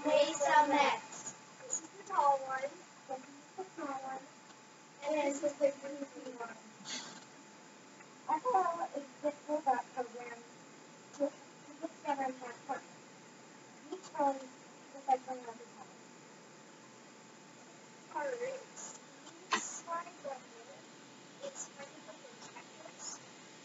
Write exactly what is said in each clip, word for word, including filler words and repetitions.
Mesa Max. This is the tall one. This is the small one. And this is the goofy one. F O L is the robot program to discover that part. Each phone is like one of the time. Alright. These slides right here, it's kind of like a checklist.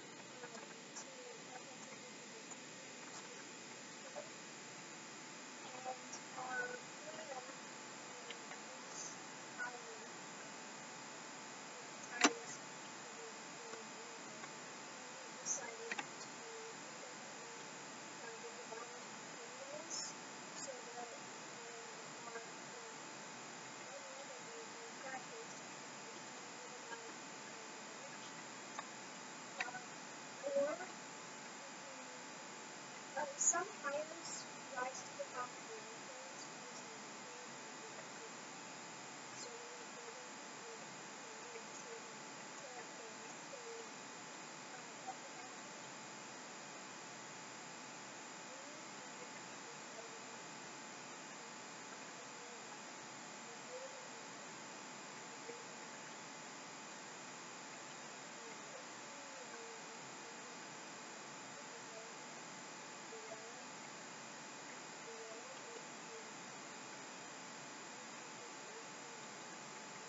Some hires rise to the top of the rankings so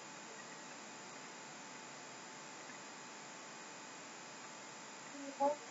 Well,